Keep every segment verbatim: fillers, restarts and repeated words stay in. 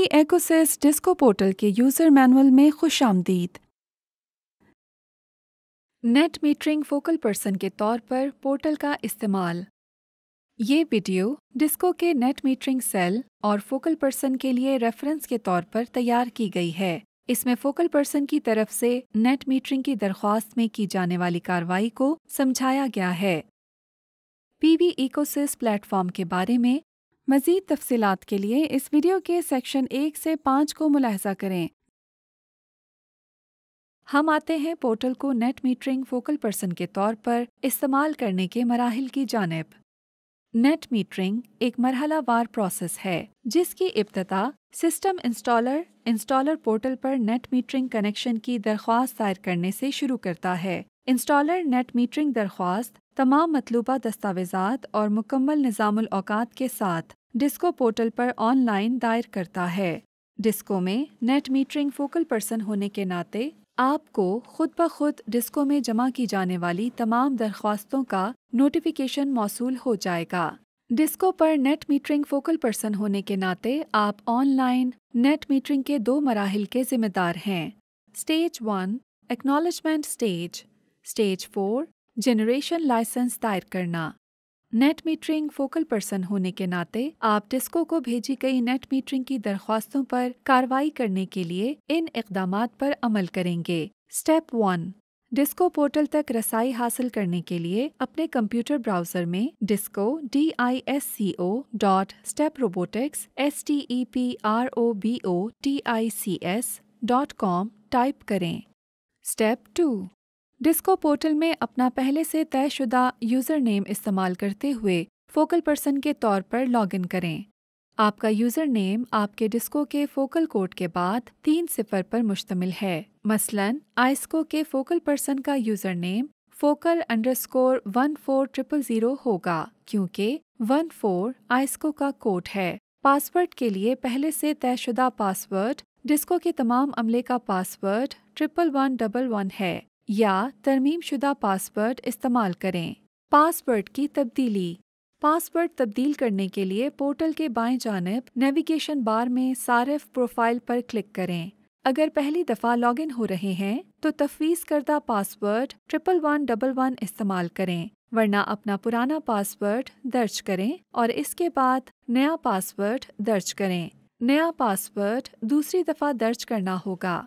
ایکوسس DISCO portal کے user manual میں خوش آمدید۔ نیٹ میٹرنگ فوکل پرسن کے طور پر پورٹل کا استعمال۔ یہ ویڈیو ڈسکو کے نیٹ میٹرنگ سیل اور فوکل پرسن کے لیے ریفرنس کے طور پر تیار کی گئی ہے۔ اس میں فوکل پرسن کی طرف سے نیٹ میٹرنگ کی درخواست میں کی جانے والی کارروائی کو سمجھایا گیا ہے۔ پی وی ایکوسس پلیٹ فارم کے بارے میں مزید تفصیلات کے لیے اس ویڈیو کے سیکشن ایک سے پانچ کو ملاحظہ کریں۔ ہم آتے ہیں پورٹل کو نیٹ میٹرنگ فوکل پرسن کے طور پر استعمال کرنے کے مراحل کی جانب۔ نیٹ میٹرنگ ایک مرحلہ وار پروسیس ہے جس کی ابتدا سسٹم انسٹالر انسٹالر پورٹل پر نیٹ میٹرنگ کنیکشن کی درخواست دائر کرنے سے شروع کرتا ہے۔ انسٹالر نیٹ میٹرنگ درخواست تمام مطلوبہ دستاویزات اور مکمل نظام الاوقات کے ساتھ ڈسکو پورٹل پر آن لائن دائر کرتا ہے۔ ڈسکو میں نیٹ میٹرنگ فوکل پرسن ہونے کے ناطے آپ کو خود بخود ڈسکو میں جمع کی جانے والی تمام درخواستوں کا نوٹیفیکیشن موصول ہو جائے گا۔ ڈسکو پر نیٹ میٹرنگ فوکل پرسن ہونے کے ناطے آپ آن لائن نیٹ میٹرنگ کے دو مراحل کے ذمہ دار ہیں۔ Stage one acknowledgment stage, stage four generation license دائر کرنا۔ نیٹ میٹرنگ فوکل پرسن ہونے کے ناطے آپ ڈسکو کو بھیجی گئی نیٹ میٹرنگ کی درخواستوں پر کارروائی کرنے کے لیے ان اقدامات پر عمل کریں گے۔ اسٹیپ ون ڈسکو پورٹل تک رسائی حاصل کرنے کے لیے اپنے کمپیوٹر براؤزر میں DISCO D I S C O dot step robotics S T E P R O B O T I C S dot com type کریں۔ اسٹیپ ٹو ڈسکو پورٹل میں اپنا پہلے سے طے شدہ یوزر نیم استعمال کرتے ہوئے فوکل پرسن کے طور پر لاگ ان کریں۔ آپ کا یوزر نیم آپ کے ڈسکو کے فوکل کوڈ کے بعد تین صفر پر مشتمل ہے۔ مثلاً آئسکو کے فوکل پرسن کا user name focal underscore one four triple zero ہوگا کیونکہ ون فور آئسکو کا کوڈ ہے۔ پاسورڈ کے لیے پہلے سے طے شدہ پاسورڈ ڈسکو کے تمام عملے کا password triple one double one ہے یا ترمیم شدہ پاسورڈ استعمال کریں۔ پاسورڈ کی تبدیلی پاسورڈ تبدیل کرنے کے لیے پورٹل کے بائیں جانب نیویگیشن بار میں صارف پروفائل پر کلک کریں۔ اگر پہلی دفعہ لاگ ان ہو رہے ہیں تو تفویض کردہ password triple one double one استعمال کریں، ورنہ اپنا پرانا پاسورڈ درج کریں اور اس کے بعد نیا پاسورڈ درج کریں۔ نیا پاسورڈ دوسری دفعہ درج کرنا ہوگا۔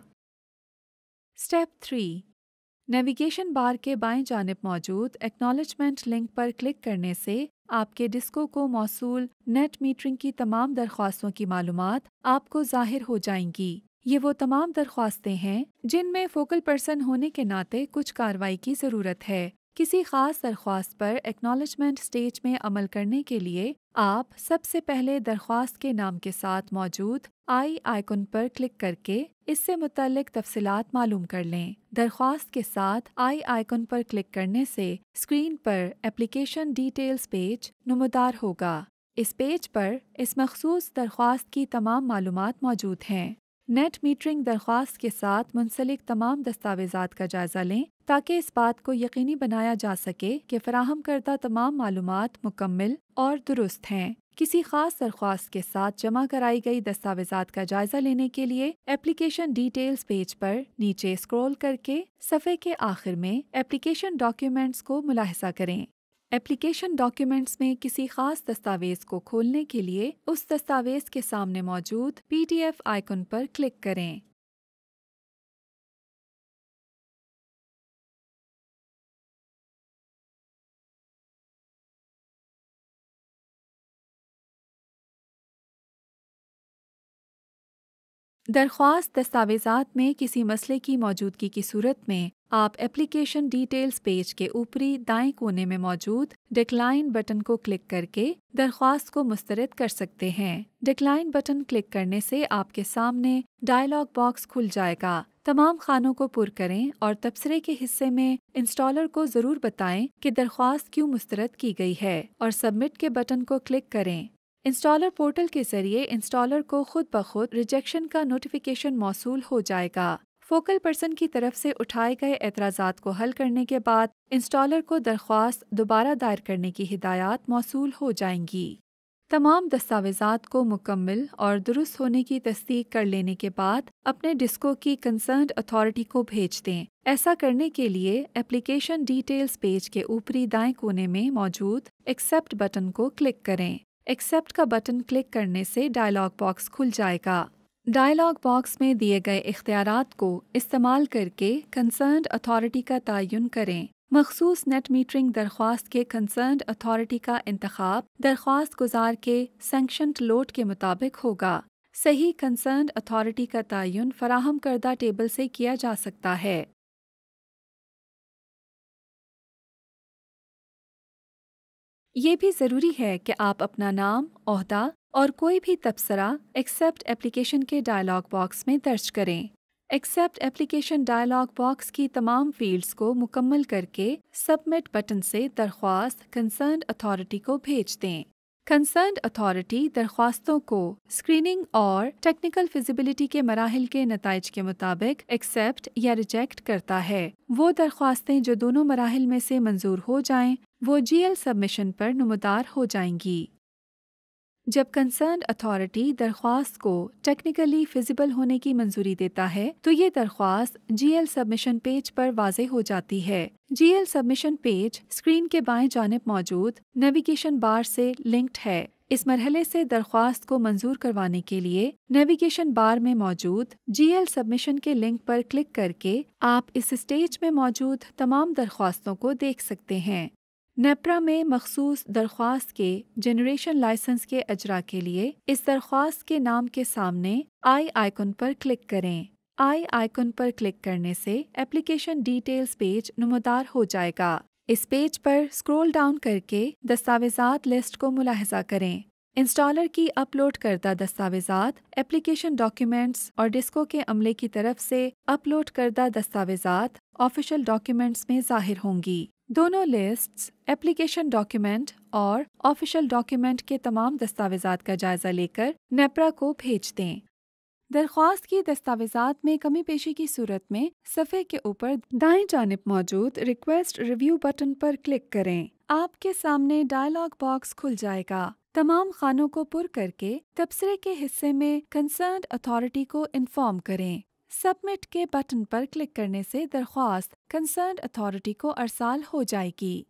اسٹیپ تھری نیویگیشن بار کے بائیں جانب موجود ایکنالجمنٹ لنک پر کلک کرنے سے آپ کے ڈسکو کو موصول نیٹ میٹرنگ کی تمام درخواستوں کی معلومات آپ کو ظاہر ہو جائیں گی۔ یہ وہ تمام درخواستیں ہیں جن میں فوکل پرسن ہونے کے ناطے کچھ کارروائی کی ضرورت ہے۔ کسی خاص درخواست پر ایکنالجمنٹ اسٹیج میں عمل کرنے کے لیے آپ سب سے پہلے درخواست کے نام کے ساتھ موجود آئی آئیکن پر کلک کر کے اس سے متعلق تفصیلات معلوم کر لیں۔ درخواست کے ساتھ آئی آئیکن پر کلک کرنے سے اسکرین پر ایپلیکیشن ڈیٹیلز پیج نمودار ہوگا۔ اس پیج پر اس مخصوص درخواست کی تمام معلومات موجود ہیں۔ نیٹ میٹرنگ درخواست کے ساتھ منسلک تمام دستاویزات کا جائزہ لیں تاکہ اس بات کو یقینی بنایا جا سکے کہ فراہم کردہ تمام معلومات مکمل اور درست ہیں۔ کسی خاص درخواست کے ساتھ جمع کرائی گئی دستاویزات کا جائزہ لینے کے لیے ایپلیکیشن ڈیٹیلز پیج پر نیچے اسکرول کر کے صفحے کے آخر میں ایپلیکیشن ڈاکیومنٹس کو ملاحظہ کریں۔ ایپلیکیشن ڈاکیومنٹس میں کسی خاص دستاویز کو کھولنے کے لیے اس دستاویز کے سامنے موجود پی ڈی ایف آئیکن پر کلک کریں۔ درخواست دستاویزات میں کسی مسئلے کی موجودگی کی صورت میں آپ ایپلیکیشن ڈیٹیلز پیج کے اوپری دائیں کونے میں موجود ڈکلائن بٹن کو کلک کر کے درخواست کو مسترد کر سکتے ہیں۔ ڈکلائن بٹن کلک کرنے سے آپ کے سامنے ڈائلاگ باکس کھل جائے گا۔ تمام خانوں کو پر کریں اور تبصرے کے حصے میں انسٹالر کو ضرور بتائیں کہ درخواست کیوں مسترد کی گئی ہے اور سبمٹ کے بٹن کو کلک کریں۔ انسٹالر پورٹل کے ذریعے انسٹالر کو خود بخود ریجیکشن کا نوٹیفیکیشن موصول ہو جائے گا۔ فوکل پرسن کی طرف سے اٹھائے گئے اعتراضات کو حل کرنے کے بعد انسٹالر کو درخواست دوبارہ دائر کرنے کی ہدایات موصول ہو جائیں گی۔ تمام دستاویزات کو مکمل اور درست ہونے کی تصدیق کر لینے کے بعد اپنے ڈسکو کی کنسرنڈ اتھارٹی کو بھیج دیں۔ ایسا کرنے کے لیے ایپلیکیشن ڈیٹیلز پیج کے اوپری دائیں کونے میں موجود ایکسیپٹ بٹن کو کلک کریں۔ ایکسیپٹ کا بٹن کلک کرنے سے ڈائلاگ باکس کھل جائے گا۔ ڈائلاگ باکس میں دیے گئے اختیارات کو استعمال کر کے کنسرنڈ اتھارٹی کا تعین کریں۔ مخصوص نیٹ میٹرنگ درخواست کے کنسرنڈ اتھارٹی کا انتخاب درخواست گزار کے سینکشنڈ لوڈ کے مطابق ہوگا۔ صحیح کنسرنڈ اتھارٹی کا تعین فراہم کردہ ٹیبل سے کیا جا سکتا ہے۔ یہ بھی ضروری ہے کہ آپ اپنا نام، عہدہ اور کوئی بھی تبصرہ ایکسیپٹ ایپلیکیشن کے ڈائلاگ باکس میں درج کریں۔ ایکسیپٹ ایپلیکیشن ڈائلاگ باکس کی تمام فیلڈز کو مکمل کر کے سبمٹ بٹن سے درخواست کنسرنڈ اتھارٹی کو بھیج دیں۔ کنسرنڈ اتھارٹی درخواستوں کو اسکریننگ اور ٹیکنیکل فیزیبلٹی کے مراحل کے نتائج کے مطابق ایکسیپٹ یا ریجیکٹ کرتا ہے۔ وہ درخواستیں جو دونوں مراحل میں سے منظور ہو جائیں وہ جی ایل سبمیشن پر نمودار ہو جائیں گی۔ جب کنسرنڈ اتھارٹی درخواست کو ٹیکنیکلی فیزیبل ہونے کی منظوری دیتا ہے تو یہ درخواست جی ایل سبمیشن پیج پر واضح ہو جاتی ہے۔ G L submission page screen کے بائیں جانب موجود نیویگیشن بار سے لنکڈ ہے۔ اس مرحلے سے درخواست کو منظور کروانے کے لیے نیویگیشن بار میں موجود جی ایل سبمیشن کے لنک پر کلک کر کے آپ اس اسٹیج میں موجود تمام درخواستوں کو دیکھ سکتے ہیں۔ نیپرا میں مخصوص درخواست کے جنریشن لائسنس کے اجرا کے لیے اس درخواست کے نام کے سامنے آئی آئیکن پر کلک کریں۔ آئی آئیکن پر کلک کرنے سے ایپلیکیشن ڈیٹیلز پیج نمودار ہو جائے گا۔ اس پیج پر اسکرول ڈاؤن کر کے دستاویزات لسٹ کو ملاحظہ کریں۔ انسٹالر کی اپلوڈ کردہ دستاویزات ایپلیکیشن ڈاکیومنٹس اور ڈسکو کے عملے کی طرف سے اپلوڈ کردہ دستاویزات آفیشل ڈاکیومنٹس میں ظاہر ہوں گی۔ دونوں لسٹس ایپلیکیشن ڈاکیومنٹ اور آفیشل ڈاکیومنٹ کے تمام دستاویزات کا جائزہ لے کر نیپرا کو بھیج دیں۔ درخواست کی دستاویزات میں کمی پیشی کی صورت میں صفحے کے اوپر دائیں جانب موجود ریکویسٹ ریویو بٹن پر کلک کریں۔ آپ کے سامنے ڈائلاگ باکس کھل جائے گا۔ تمام خانوں کو پر کر کے تبصرے کے حصے میں کنسرنڈ اتھارٹی کو انفارم کریں۔ سبمٹ کے بٹن پر کلک کرنے سے درخواست کنسرنڈ اتھارٹی کو ارسال ہو جائے گی۔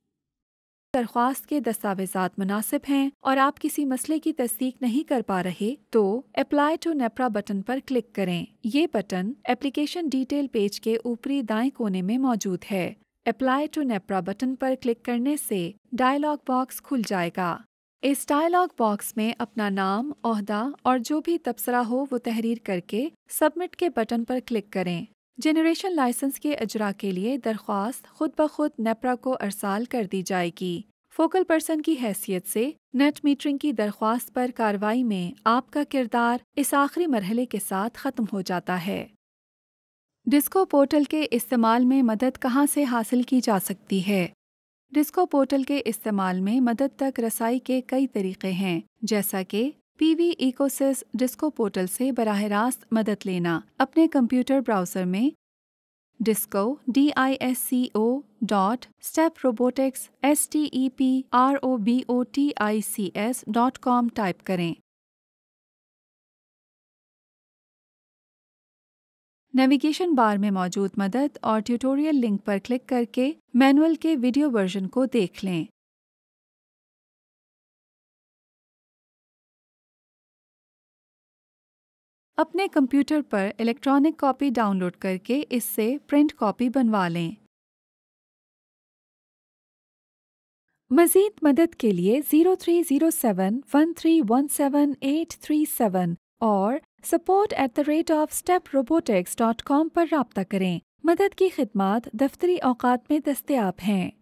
درخواست کے دستاویزات مناسب ہیں اور آپ کسی مسئلے کی تصدیق نہیں کر پا رہے تو اپلائی ٹو نیپرا بٹن پر کلک کریں۔ یہ بٹن ایپلیکیشن ڈیٹیل پیج کے اوپری دائیں کونے میں موجود ہے۔ اپلائی ٹو نیپرا بٹن پر کلک کرنے سے ڈائلاگ باکس کھل جائے گا۔ اس ڈائلاگ باکس میں اپنا نام، عہدہ اور جو بھی تبصرہ ہو وہ تحریر کر کے سبمٹ کے بٹن پر کلک کریں۔ جنریشن لائسنس کے اجرا کے لیے درخواست خود بخود نیپرا کو ارسال کر دی جائے گی۔ فوکل پرسن کی حیثیت سے نیٹ میٹرنگ کی درخواست پر کارروائی میں آپ کا کردار اس آخری مرحلے کے ساتھ ختم ہو جاتا ہے۔ ڈسکو پورٹل کے استعمال میں مدد کہاں سے حاصل کی جا سکتی ہے؟ ڈسکو پورٹل کے استعمال میں مدد تک رسائی کے کئی طریقے ہیں، جیسا کہ پی وی ایکوسس ڈسکو پورٹل سے براہ راست مدد لینا۔ اپنے کمپیوٹر براؤزر میں DISCO D I S C O dot step robotics S T E P R O B O T I C S dot com type کریں۔ نیویگیشن بار میں موجود مدد اور ٹیوٹوریل لنک پر کلک کر کے manual کے ویڈیو ورژن کو دیکھ لیں۔ اپنے کمپیوٹر پر الیکٹرانک کاپی ڈاؤن لوڈ کر کے اس سے پرنٹ کاپی بنوا لیں۔ مزید مدد کے لیے zero three zero seven one three one seven eight three seven اور support at the rate of step robotics dot com پر رابطہ کریں۔ مدد کی خدمات دفتری اوقات میں دستیاب ہیں۔